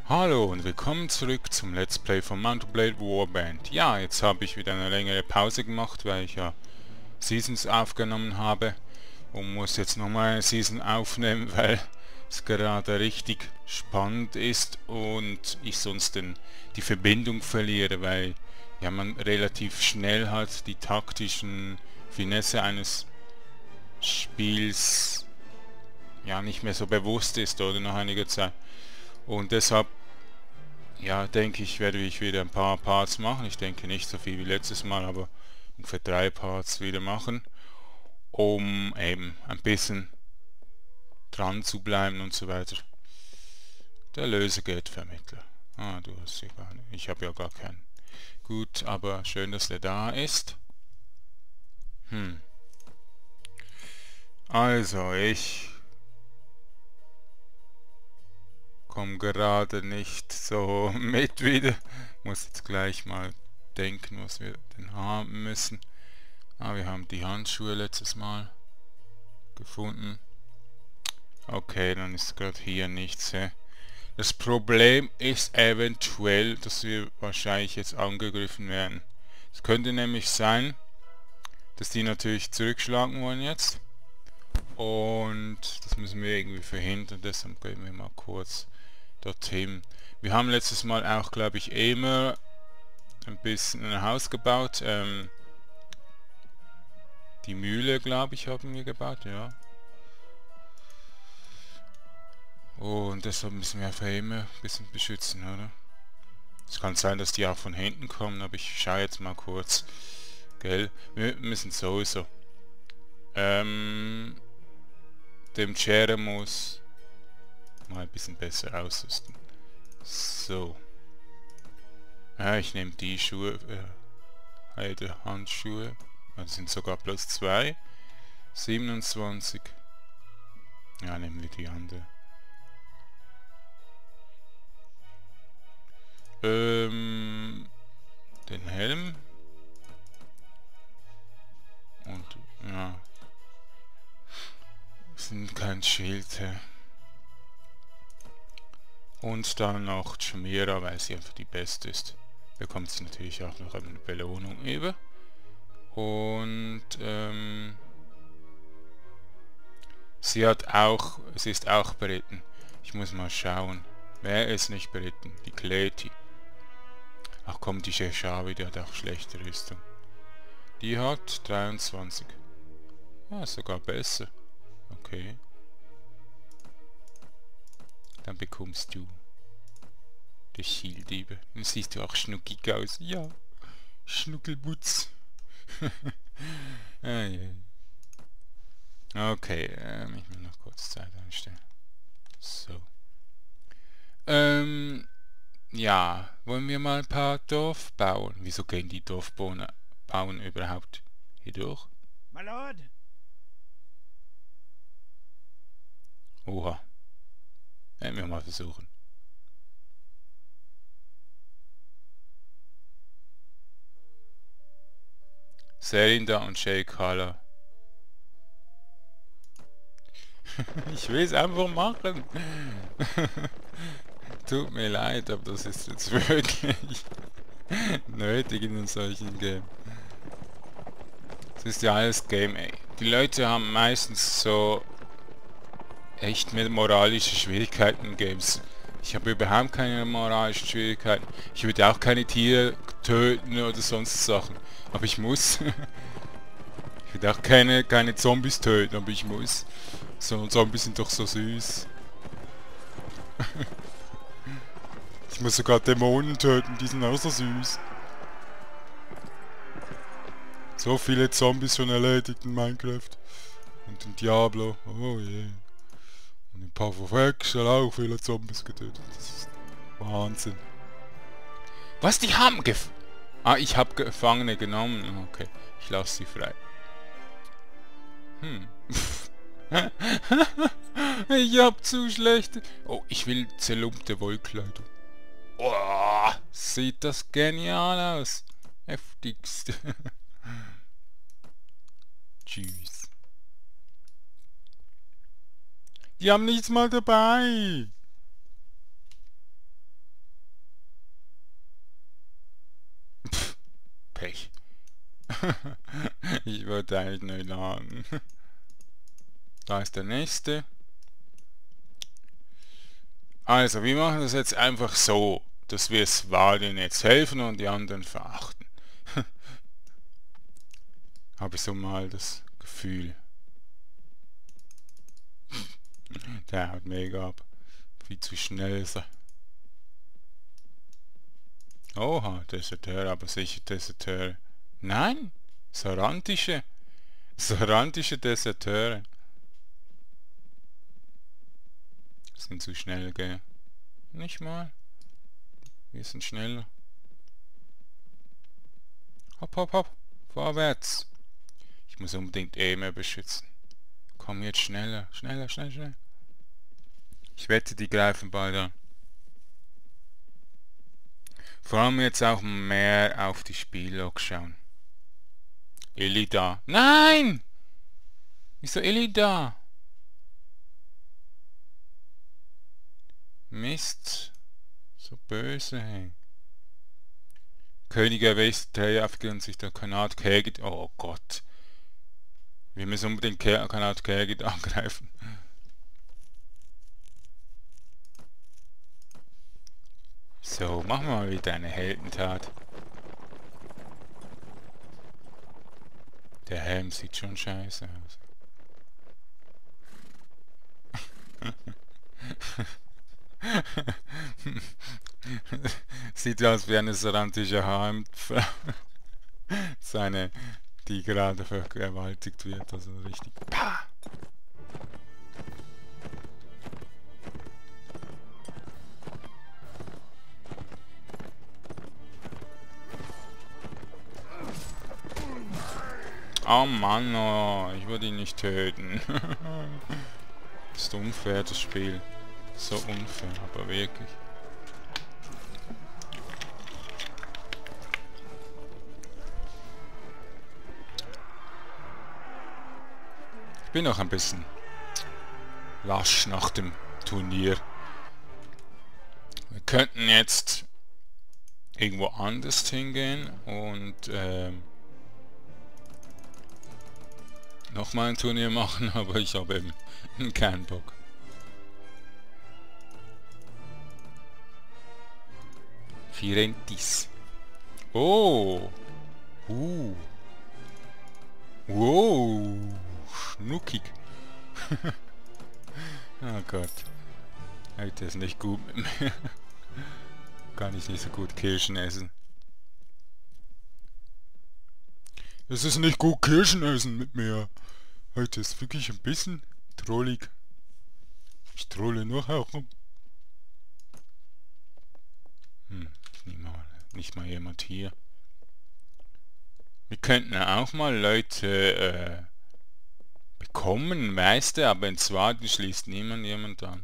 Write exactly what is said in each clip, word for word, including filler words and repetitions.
Hallo und willkommen zurück zum Let's Play von Mount and Blade Warband. Ja, jetzt habe ich wieder eine längere Pause gemacht, weil ich ja Seasons aufgenommen habe und muss jetzt nochmal eine Season aufnehmen, weil es gerade richtig spannend ist und ich sonst den, die Verbindung verliere, weil ja man relativ schnell halt die taktischen Finesse eines Spiels ja nicht mehr so bewusst ist oder nach einiger Zeit. Und deshalb ja, denke ich, werde ich wieder ein paar Parts machen. Ich denke nicht so viel wie letztes Mal, aber ungefähr drei Parts wieder machen, um eben ein bisschen dran zu bleiben und so weiter. Der Lösegeldvermittler. Ah, du hast ja gar nicht. Ich habe ja gar keinen. Gut, aber schön, dass der da ist. Hm. Also, ich komme gerade nicht so mit wieder. Muss jetzt gleich mal denken, was wir denn haben müssen. Ah, wir haben die Handschuhe letztes Mal gefunden. Okay, dann ist gerade hier nichts. Hä? Das Problem ist eventuell, dass wir wahrscheinlich jetzt angegriffen werden. Es könnte nämlich sein, dass die natürlich zurückschlagen wollen jetzt. Und das müssen wir irgendwie verhindern. Deshalb gehen wir mal kurz dorthin. Wir haben letztes Mal auch, glaube ich, immer ein bisschen ein Haus gebaut. Ähm, die Mühle, glaube ich, haben wir gebaut, ja. Oh, und deshalb müssen wir einfach immer ein bisschen beschützen, oder? Es kann sein, dass die auch von hinten kommen, aber ich schaue jetzt mal kurz. Gell? Wir müssen sowieso ähm, dem Cheremus mal ein bisschen besser ausrüsten. So. Ja, ich nehme die Schuhe, äh, Heide Handschuhe. Das sind sogar plus zwei. siebenundzwanzig. Ja, nehmen wir die andere. Ähm, den Helm. Und, ja. Sind kein Schild. Hä? Und dann noch Chimera, weil sie einfach die beste ist. Bekommt sie natürlich auch noch eine Belohnung über. Und, ähm, sie hat auch, sie ist auch beritten. Ich muss mal schauen. Wer ist nicht beritten? Die Kleti. Ach komm, die Sheshawi, die hat auch schlechte Rüstung. Die hat dreiundzwanzig. Ja, sogar besser. Okay. Dann bekommst du die Schilddiebe. Dann siehst du auch schnuckig aus. Ja, Schnuckelbutz. ah, yeah. Okay, ähm, ich muss noch kurz Zeit einstellen. So. Ähm, ja, wollen wir mal ein paar Dorf bauen? Wieso gehen die Dorfbewohner bauen überhaupt hier durch? My lord, Oha. Werden wir mal versuchen. Serinda und Sheikh Hala. Ich will es einfach machen. Tut mir leid, aber das ist jetzt wirklich nötig in einem solchen Game. Das ist ja alles Game, ey. Die Leute haben meistens so echt mit moralische Schwierigkeiten in Games. Ich habe überhaupt keine moralischen Schwierigkeiten. Ich würde auch keine Tiere töten oder sonst Sachen. Aber ich muss. Ich würde auch keine, keine Zombies töten, aber ich muss. So, Zombies sind doch so süß. Ich muss sogar Dämonen töten, die sind auch so süß. So viele Zombies schon erledigt in Minecraft. Und in Diablo. Oh je. Und in Path of Exile auch viele Zombies getötet. Das ist Wahnsinn. Was, die haben gef... Ah, ich habe Gefangene genommen. Okay, ich lasse sie frei. Hm. Ich hab zu schlechte... Oh, ich will zerlumpte Wollkleidung. Oh, sieht das genial aus. Heftigst. Tschüss. Die haben nichts mal dabei. Ich wollte eigentlich neu laden. Da ist der nächste. Also, wir machen das jetzt einfach so, dass wir Svalin jetzt helfen und die anderen verachten. Habe ich so mal das Gefühl. Der haut mega ab. Viel zu schnell ist er. Oha, Deserteur, aber sicher Deserteur. Nein, Sarantische. Sarantische Deserteure. Sind zu schnell, gell? Nicht mal. Wir sind schneller. Hopp, hopp, hopp. Vorwärts. Ich muss unbedingt Emir beschützen. Komm jetzt schneller, schneller, schneller, schneller. Ich wette, die greifen bald an. Vor allem jetzt auch mehr auf die Spiellog schauen. Illida. Nein! Wieso Illida? Mist. So böse, hey. Könige Westteil aufgehört sich der Kanat Kergit. Oh Gott. Wir müssen unbedingt Kanat Kergit angreifen. So, machen wir mal wieder eine Heldentat. Der Helm sieht schon scheiße aus. Sieht aus wie eine sarantische Haarfrau. Seine, die gerade vergewaltigt wird, also richtig. Pah! Oh Mann, oh, ich würde ihn nicht töten. Ist unfair, das Spiel. So unfair, aber wirklich. Ich bin noch ein bisschen lasch nach dem Turnier. Wir könnten jetzt irgendwo anders hingehen und ähm, nochmal ein Turnier machen, aber ich habe eben keinen Bock. Firentis. Oh! Uh! Wow! Schnuckig! Oh Gott. Heute ist nicht gut mit mir. Kann ich nicht so gut Kirschen essen. Es ist nicht gut Kirschen essen mit mir. Heute ist wirklich ein bisschen trollig. Ich trolle nur herum. Hm, nicht mal, nicht mal jemand hier. Wir könnten auch mal Leute äh, bekommen, weißt du, aber in Svalin schließt niemand jemand an.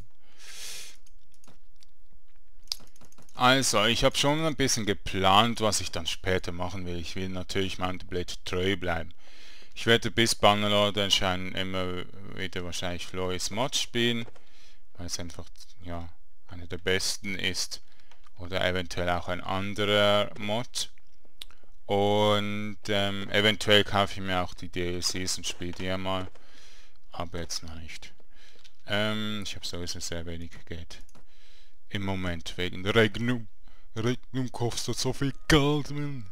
Also, ich habe schon ein bisschen geplant, was ich dann später machen will. Ich will natürlich Mount Blade treu bleiben. Ich werde bis Bannerlord erscheinen immer wieder wahrscheinlich Floris Mod spielen, weil es einfach, ja, einer der besten ist. Oder eventuell auch ein anderer Mod. Und ähm, eventuell kaufe ich mir auch die D L Cs und spiele die ja mal. Aber jetzt noch nicht. Ähm, ich habe sowieso sehr wenig Geld. Im Moment, wegen Regnum. Regnum kostet so viel Geld, Mensch.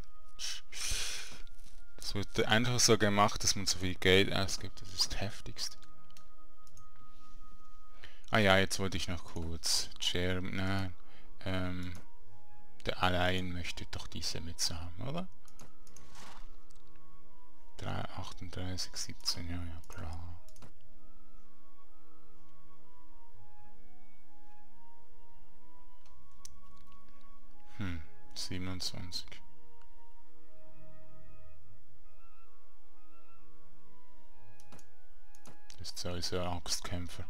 Es wird einfach so gemacht, dass man so viel Geld ausgibt. Das ist das Heftigste. Ah ja, jetzt wollte ich noch kurz. Jeremy, nein. Ähm, der Alain möchte doch diese Mütze haben, oder? achtunddreißig, siebzehn, ja, ja, klar. Hm, siebenundzwanzig. Das ist sowieso ein Axtkämpfer.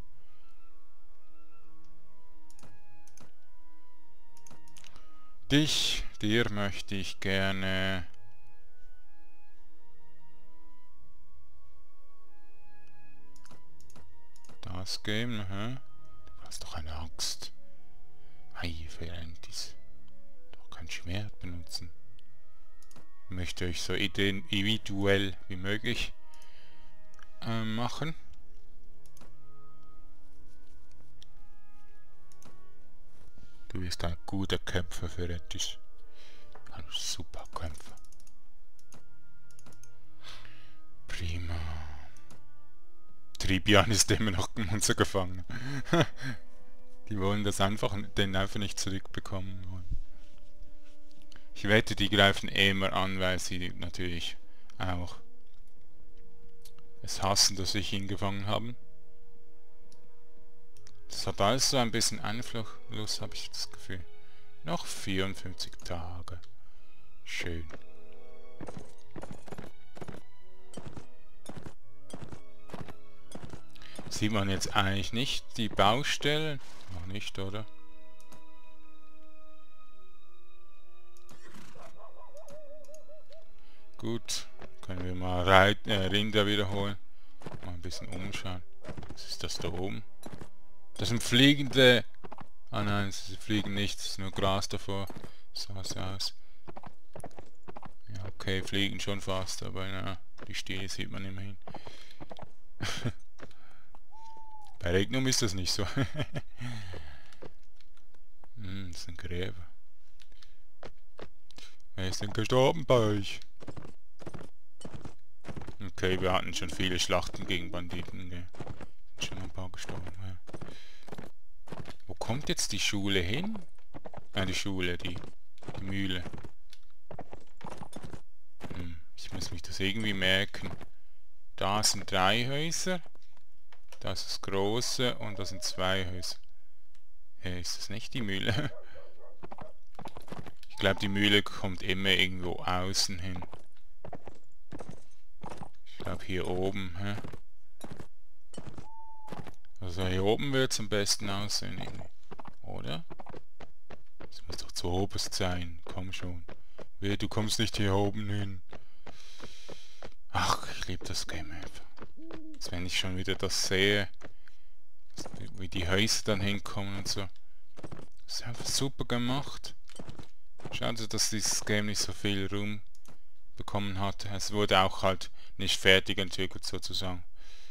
Dich, dir möchte ich gerne... das geben, hä? Du hast doch eine Axt. Ei, Firentis. Doch kein Schwert benutzen. Ich möchte ich so individuell wie möglich äh, machen. Du bist ein guter Kämpfer für etwas. Ein super Kämpfer. Prima. Tribian ist immer noch unser Gefangener. Die wollen das einfach, den einfach nicht zurückbekommen wollen. Ich wette, die greifen eh immer an, weil sie natürlich auch es hassen, dass ich ihn gefangen habe. Das hat alles so ein bisschen Einfluss, habe ich das Gefühl. Noch vierundfünfzig Tage. Schön. Sieht man jetzt eigentlich nicht die Baustellen? Noch nicht, oder? Gut, können wir mal Reit äh, Rinder wiederholen. Mal ein bisschen umschauen. Was ist das da oben? Das sind fliegende... Ah nein, sie fliegen nicht, es ist nur Gras davor. So sah es aus. Ja, okay, fliegen schon fast, aber na, die Stiele sieht man immerhin. Bei Regnum ist das nicht so. Hm, das sind Gräber. Wer ist denn gestorben bei euch? Okay, wir hatten schon viele Schlachten gegen Banditen. Gell? Sind schon ein paar gestorben. Ja. Wo kommt jetzt die Schule hin? Ah, die Schule, die, die Mühle. Hm, ich muss mich das irgendwie merken. Da sind drei Häuser. Das ist das große und das sind zwei Häuser. Hey, ist das nicht die Mühle? Ich glaube, die Mühle kommt immer irgendwo außen hin. Ich glaube hier oben. Hä? Also hier oben wird es am besten aussehen. Irgendwie. Oder? Das muss doch zu oberst sein. Komm schon. Wehe, du kommst nicht hier oben hin. Ach, ich liebe das Game einfach. Jetzt, wenn ich schon wieder das sehe, wie die Häuser dann hinkommen und so. Das ist einfach super gemacht. Schade, dass dieses Game nicht so viel Ruhm bekommen hat. Es wurde auch halt nicht fertig entwickelt sozusagen.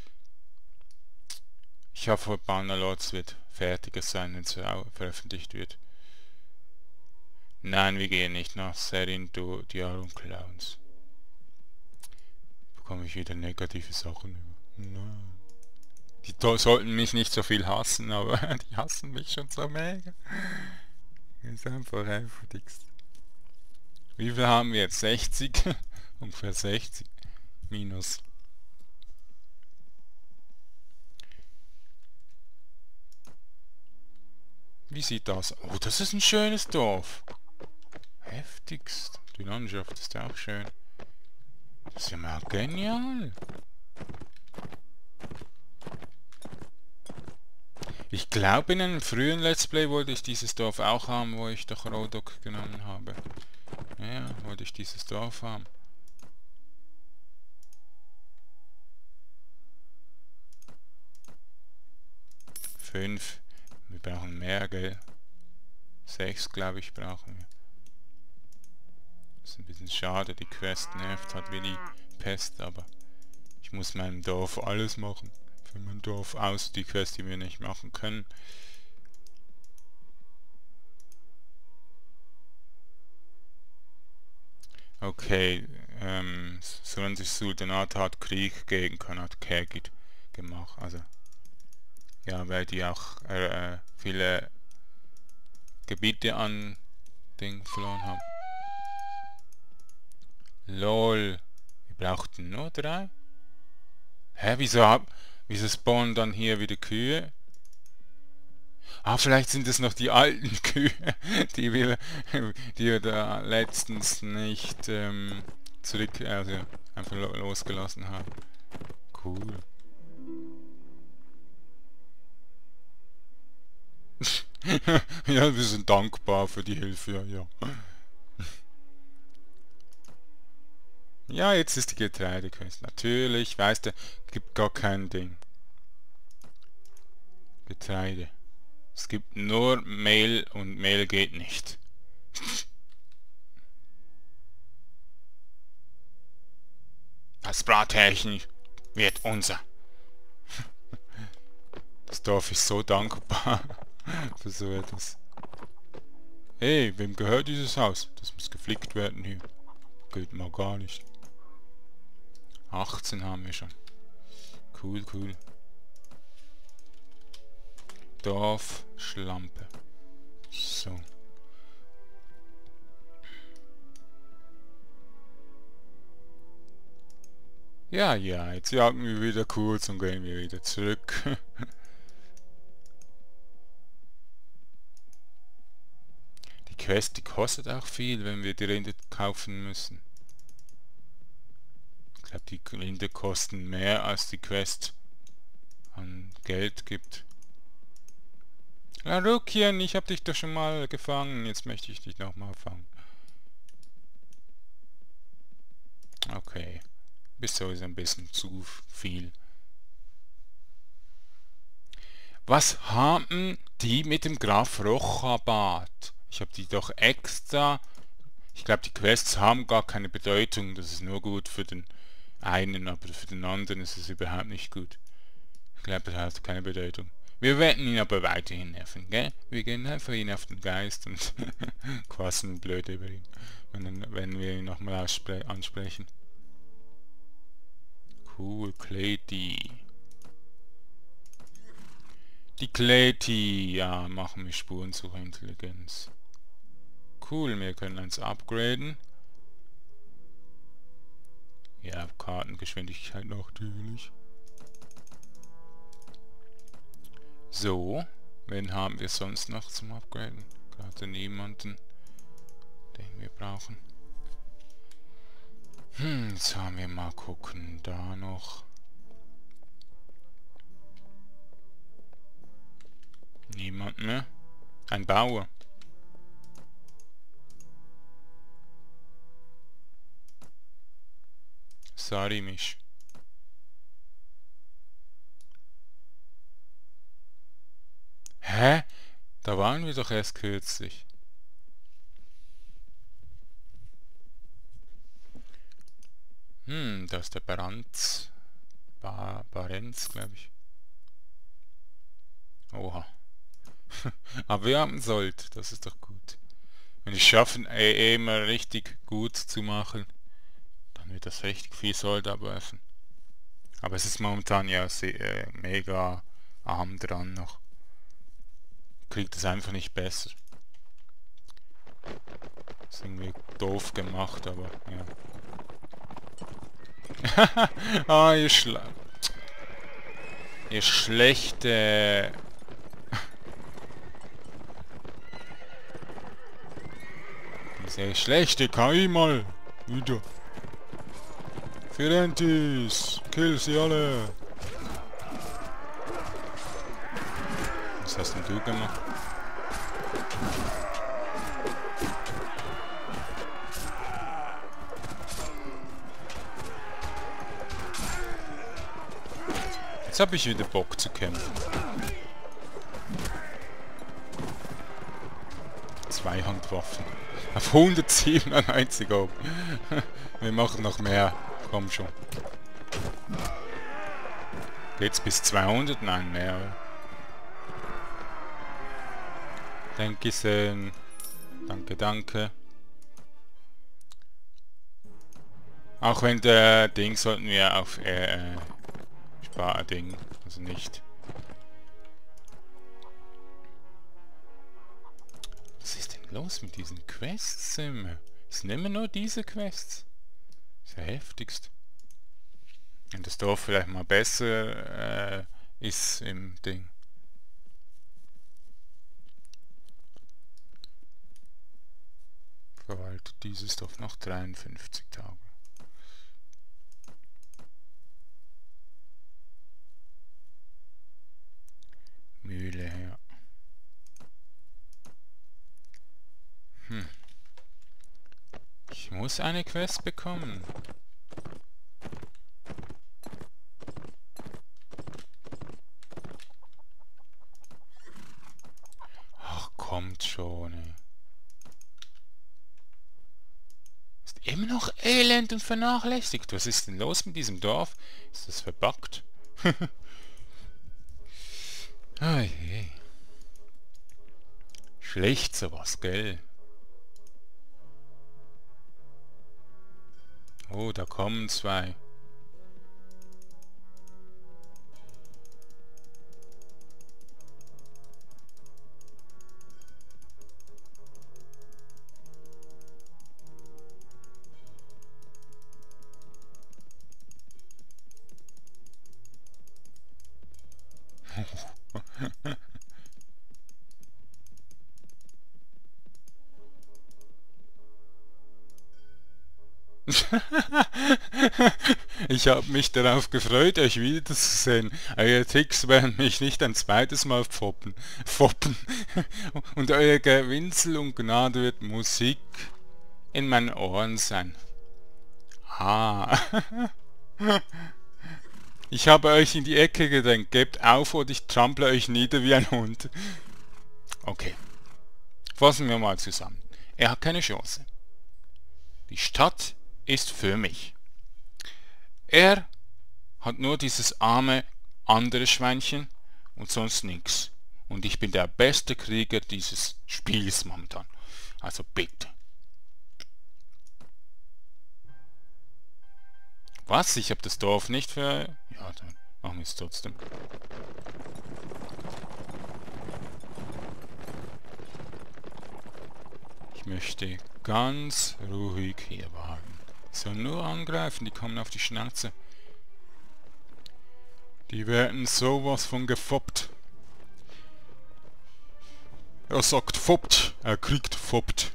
Ich hoffe, Bannerlords wird fertiger sein, wenn es veröffentlicht wird. Nein, wir gehen nicht nach Serin du Diarum Clowns. Bekomme ich wieder negative Sachen über. Nein. Die sollten mich nicht so viel hassen, aber die hassen mich schon so mega. Das ist einfach heftigst. Wie viel haben wir jetzt? sechzig? Ungefähr sechzig. Minus. Wie sieht das aus? Oh, das ist ein schönes Dorf. Heftigst. Die Landschaft ist auch schön. Das ist ja mal genial. Ich glaube, in einem frühen Let's Play wollte ich dieses Dorf auch haben, wo ich doch Rodok genommen habe. Ja, wollte ich dieses Dorf haben. Fünf. Wir brauchen mehr, gell? Sechs, glaube ich, brauchen wir. Das ist ein bisschen schade, die Quest nervt halt wie die Pest, aber ich muss meinem Dorf alles machen. Für mein Dorf aus die Quest, die wir nicht machen können. Okay, ähm, solange sich Sultanat hat Krieg gegen Khanat Kergit gemacht, also ja, weil die auch äh, viele Gebiete an Ding verloren haben. Lol, wir brauchten nur drei? Hä, wieso hab, wieso spawnen dann hier wieder Kühe? Ah, vielleicht sind es noch die alten Kühe, die wir, die wir da letztens nicht ähm, zurück, also einfach losgelassen haben. Cool. Ja, wir sind dankbar für die Hilfe, ja, ja. Ja, jetzt ist die Getreidequest. Natürlich, weißt du, gibt gar kein Ding. Getreide. Es gibt nur Mehl und Mehl geht nicht. Das Brathähnchen wird unser. Das Dorf ist so dankbar für so etwas. Hey, wem gehört dieses Haus? Das muss geflickt werden hier. Geht mal gar nicht. achtzehn haben wir schon. Cool, cool. Dorf, Schlampe. So. Ja, ja, jetzt jagen wir wieder kurz und gehen wir wieder zurück. Die Quest, die kostet auch viel, wenn wir die Rinde kaufen müssen. Ich glaube, die Rinde kosten mehr, als die Quest an Geld gibt. Ja, Rukien, ich hab dich doch schon mal gefangen, jetzt möchte ich dich nochmal fangen. Okay. Bist sowieso ein bisschen zu viel. Was haben die mit dem Graf Rochabad? Ich habe die doch extra... Ich glaube, die Quests haben gar keine Bedeutung. Das ist nur gut für den einen, aber für den anderen ist es überhaupt nicht gut. Ich glaube, das hat keine Bedeutung. Wir werden ihn aber weiterhin nerven, gell? Wir gehen einfach ihn auf den Geist und quassen blöd über ihn, wenn, wenn wir ihn nochmal ansprechen. Cool, Kleti. Die Kleti, ja, machen wir Spurensuchintelligenz. Cool, wir können eins upgraden. Ja, Kartengeschwindigkeit natürlich. So, wen haben wir sonst noch zum Upgraden? Gerade niemanden, den wir brauchen. Hm, jetzt haben wir mal gucken, da noch. Niemand mehr. Ein Bauer. Sarimisch. Hä? Da waren wir doch erst kürzlich. Hm, da ist der Baranz. Ba Barenz, glaube ich. Oha. Aber wir haben Sold, das ist doch gut. Wenn wir es schaffen, eh immer richtig gut zu machen, dann wird das richtig viel Sold abwerfen. Aber es ist momentan ja sehr, äh, mega arm dran noch. Kriegt es einfach nicht besser. Das ist irgendwie doof gemacht, aber ja. Ah, ihr Schla... Ihr schlechte... Diese schlechte K I mal wieder. Firentis, kill sie alle. Was hast denn du gemacht? Jetzt habe ich wieder Bock zu kämpfen. Zweihandwaffen. Auf hundertsiebenundneunzig oben. Wir machen noch mehr. Komm schon. Geht's bis zweihundert? Nein, mehr. Danke schön. Danke, danke. Auch wenn der Ding sollten wir auf äh, äh, Spar-Ding, also nicht. Was ist denn los mit diesen Quests immer? Es sind immer nur diese Quests. Das ist ja heftigst. Wenn das Dorf vielleicht mal besser äh, ist im Ding. Verwaltet dieses Dorf noch dreiundfünfzig Tage. Mühle, ja. Hm. Ich muss eine Quest bekommen. Ach, kommt schon, ey. Ist immer noch elend und vernachlässigt. Was ist denn los mit diesem Dorf? Ist das verbuggt? Ah je. Schlecht sowas, gell? Oh, da kommen zwei. Ich habe mich darauf gefreut, euch wiederzusehen. Eure Tricks werden mich nicht ein zweites Mal foppen. foppen. Und euer Gewinsel und Gnade wird Musik in meinen Ohren sein. Ah. Ich habe euch in die Ecke gedrängt. Gebt auf oder ich trample euch nieder wie ein Hund. Okay. Fassen wir mal zusammen. Er hat keine Chance. Die Stadt ist für mich. Er hat nur dieses arme andere Schweinchen und sonst nichts. Und ich bin der beste Krieger dieses Spiels momentan. Also bitte. Was? Ich habe das Dorf nicht für... Ja, dann machen wir es trotzdem. Ich möchte ganz ruhig hier warten. So, nur angreifen, die kommen auf die Schnauze. Die werden sowas von gefoppt. Er sagt foppt, er kriegt foppt.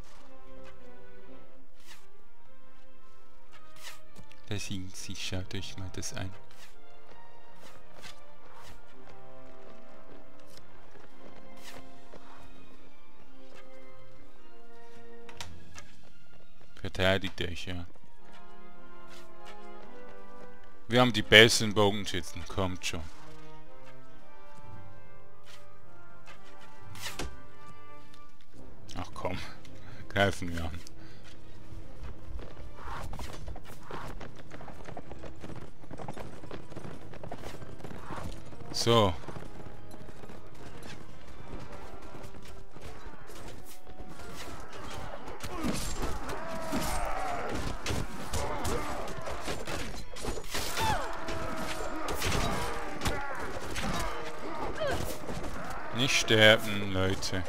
Da sind sie, schaut euch mal das ein. Verteidigt euch, ja. Wir haben die besseren Bogenschützen, kommt schon. Ach komm, greifen wir an. So. Nicht sterben, Leute.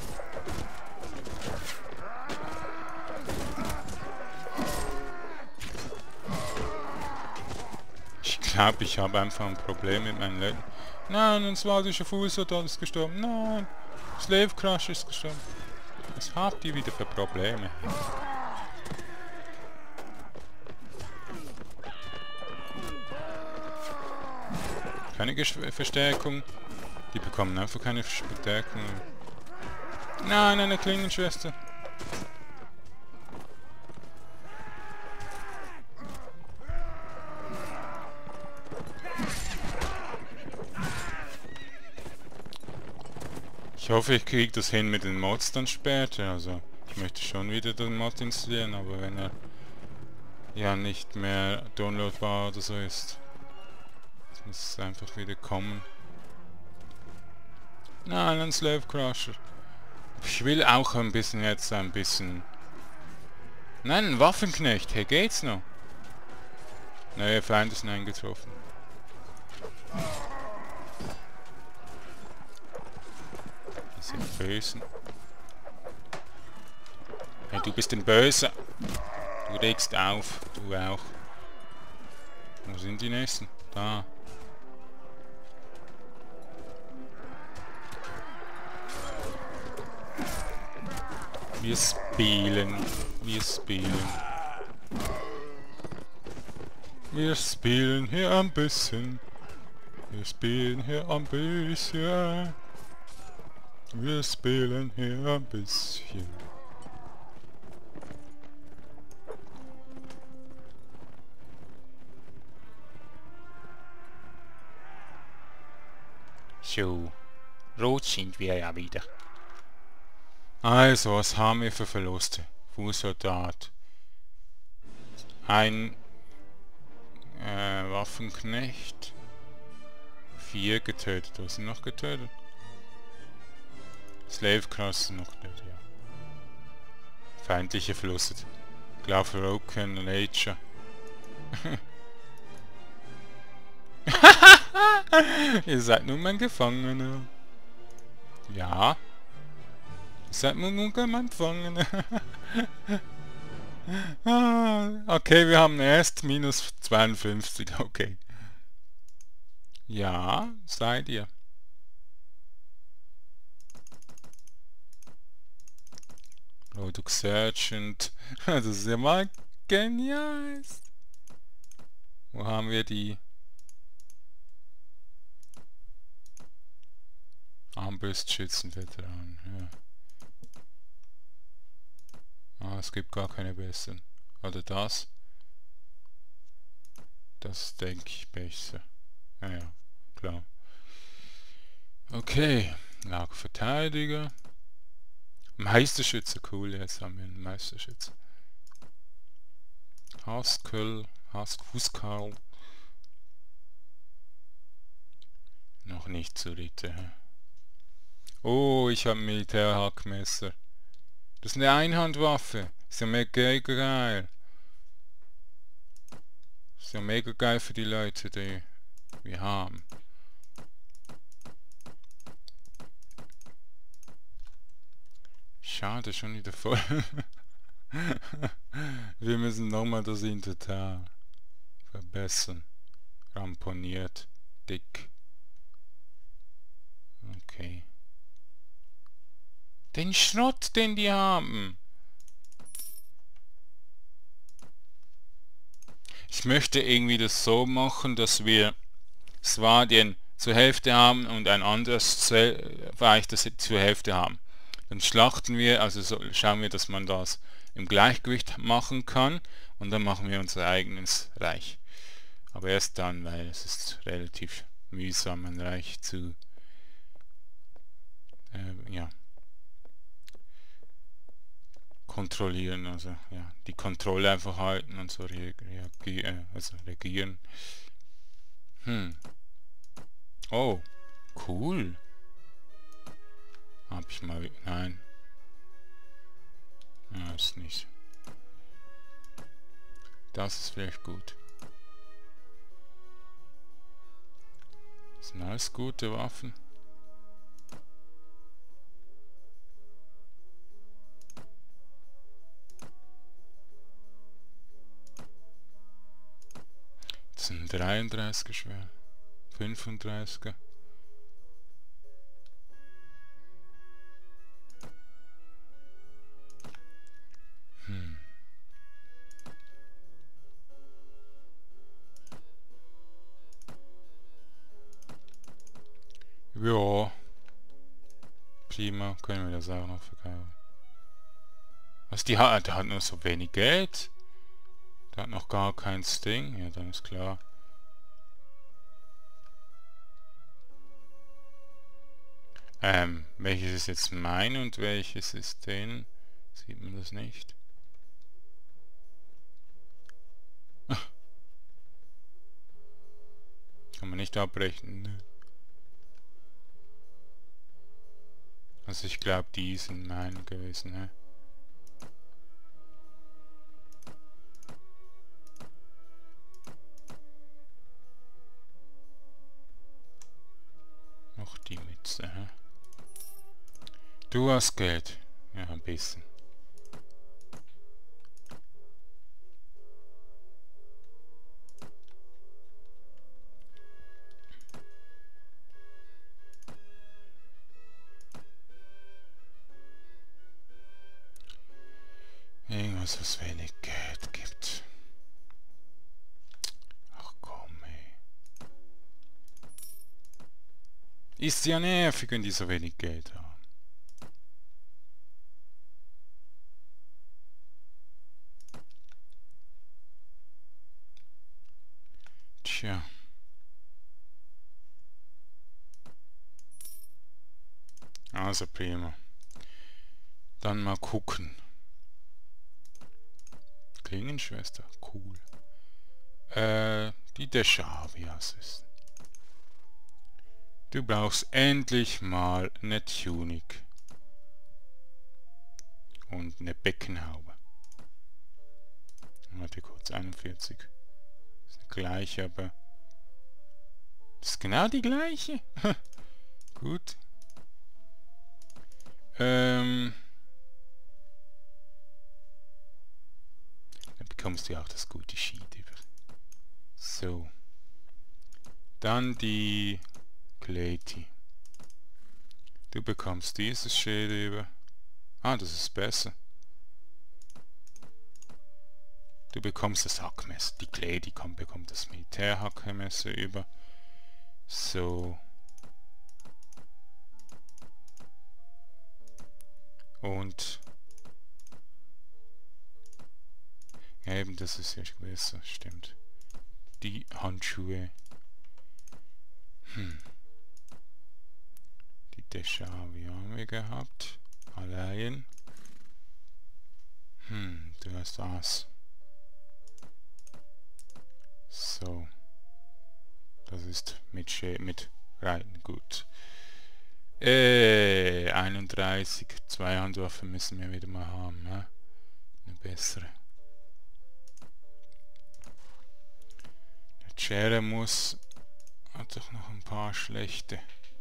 Ich glaube, ich habe einfach ein Problem mit meinen Leuten. Nein, ein swadischer Fußsoldat ist gestorben. Nein, Slave Crush ist gestorben. Was habt ihr wieder für Probleme? Keine Gesch- Verstärkung. Die bekommen einfach keine Verstärkung. Nein, eine Klingenschwester. Ich hoffe, ich kriege das hin mit den Mods dann später. Also, ich möchte schon wieder den Mod installieren, aber wenn er ja nicht mehr downloadbar oder so ist, dann muss es einfach wieder kommen. Nein, ein Slave Crusher. Ich will auch ein bisschen jetzt ein bisschen... Nein, ein Waffenknecht. Hey, geht's noch? Neue Feinde sind eingetroffen. Diese Bösen. Hey, du bist ein Böser. Du regst auf. Du auch. Wo sind die nächsten? Da. Wir spielen, wir spielen. Wir spielen hier ein bisschen. Wir spielen hier ein bisschen. Wir spielen hier ein bisschen. So, rot sind wir ja wieder. Also, was haben wir für Verluste? Fußsoldat. ein äh, Waffenknecht. Vier getötet. Du hast ihn noch getötet? Slave Cross noch getötet, ja. Feindliche Verluste. Glafroken Nature. Ihr seid nun mein Gefangener. Ja. Ihr seid nun mein Gefangener. Okay, wir haben erst minus zweiundfünfzig, okay. Ja, seid ihr. Product Sergeant. Das ist ja mal genial. Wo haben wir die? Armbrustschützenveteran. Ja. Ah, es gibt gar keine besseren. Oder das? Das denke ich besser. Ja, ja, klar. Okay, Lagerverteidiger. Meisterschütze, cool, jetzt haben wir einen Meisterschütze. Haskell, Huskarl. Noch nicht zur Ritte. Oh, ich habe ein Militärhackmesser. Das ist eine Einhandwaffe. Ist ja mega geil. Ist ja mega geil für die Leute, die wir haben. Schade, schon wieder voll. Wir müssen nochmal das Inventar verbessern. Ramponiert. Dick. Okay. Den Schrott, den die haben. Ich möchte irgendwie das so machen, dass wir Swardien zur Hälfte haben und ein anderes Reich, das zur Hälfte haben. Dann schlachten wir, also so, schauen wir, dass man das im Gleichgewicht machen kann und dann machen wir unser eigenes Reich. Aber erst dann, weil es ist relativ mühsam, ein Reich zu äh, ja, kontrollieren, also ja, die Kontrolle einfach halten und so reagieren, also regieren. Hm. Oh, cool. Hab ich mal... Nein. Ja, ist nicht. Das ist vielleicht gut. Das sind alles gute Waffen. Das sind dreiunddreißiger schwer. fünfunddreißiger. Hm. Ja. Prima, können wir das auch noch verkaufen. Was, die hat, der hat nur so wenig Geld? Der hat noch gar kein Ding? Ja, dann ist klar. Ähm, welches ist jetzt mein und welches ist den? Sieht man das nicht? Kann man nicht abrechnen, ne? Also ich glaube, die sind meine gewesen, ne? Noch die Mütze, hä? Du hast Geld. Ja, ein bisschen. Irgendwas, was wenig Geld gibt. Ach komm, ey. Ist ja nervig, wenn die so wenig Geld haben. Tja. Also prima. Dann mal gucken. Klingenschwester. Cool. Äh, die Deschavias ist. Du brauchst endlich mal eine Tunik. Und eine Beckenhaube. Warte kurz, einundvierzig. Das ist die gleiche, aber... Das ist genau die gleiche. Gut. Ähm... Dann bekommst du ja auch das gute Sheet über. So. Dann die Kleti. Du bekommst dieses Schild über. Ah, das ist besser. Du bekommst das Hackmesser. Die Kleti kommt, bekommt das Militärhackmesser über. So. Und ja, eben, das ist ja besser, stimmt. Die Handschuhe. Hm. Die Deschavi haben wir gehabt. Allein. Hm, du hast das. So. Das ist mit Sch mit Reiten gut. Äh, einunddreißig. Zwei Handwaffen müssen wir wieder mal haben, ne? Eine bessere. Der Schere muss... Hat doch noch ein paar schlechte.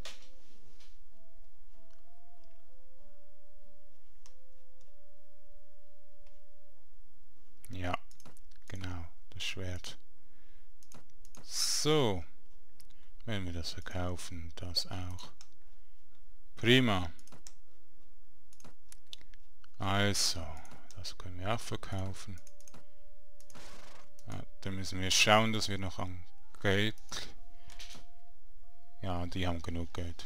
Ja, genau, das Schwert. So, wenn wir das verkaufen, das auch. Prima. Also, das können wir auch verkaufen. Ja, dann müssen wir schauen, dass wir noch an Geld... Ja, die haben genug Geld.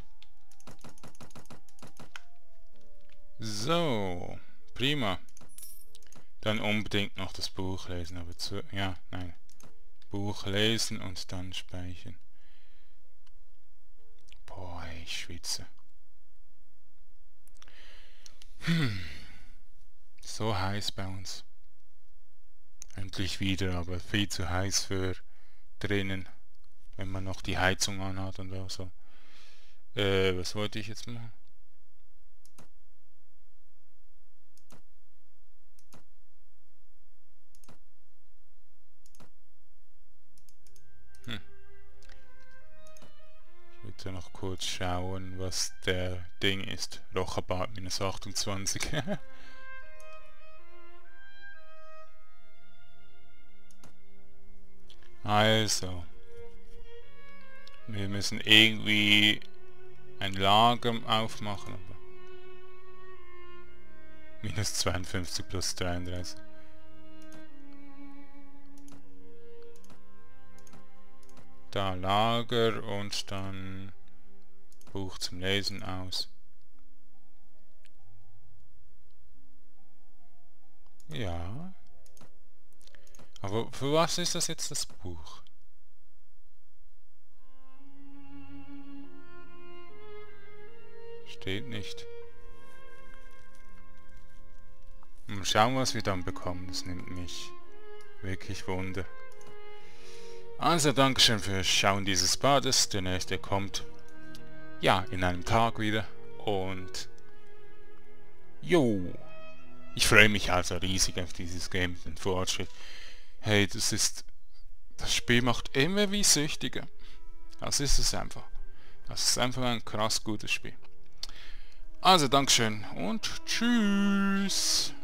So, prima. Dann unbedingt noch das Buch lesen, aber zu... Ja, nein. Buch lesen und dann speichern. Boah, ich schwitze. Hm. So heiß bei uns. Endlich wieder, aber viel zu heiß für drinnen. Wenn man noch die Heizung anhat und auch so. Äh, was wollte ich jetzt machen? Hm. Ich würde noch kurz schauen, was der Ding ist. Rocherbart minus achtundzwanzig. Also. Wir müssen irgendwie ein Lager aufmachen, aber minus zweiundfünfzig plus dreiunddreißig. Da Lager und dann Buch zum Lesen aus. Ja. Aber für was ist das jetzt das Buch? Steht nicht. Mal schauen, was wir dann bekommen. Das nimmt mich wirklich Wunder. Also, Dankeschön fürs Schauen dieses Partes. Der nächste kommt, ja, in einem Tag wieder. Und, jo, ich freue mich also riesig auf dieses Game, den Fortschritt. Hey, das ist, das Spiel macht immer wie süchtiger. Das ist es einfach. Das ist einfach ein krass gutes Spiel. Also, Dankeschön und tschüss.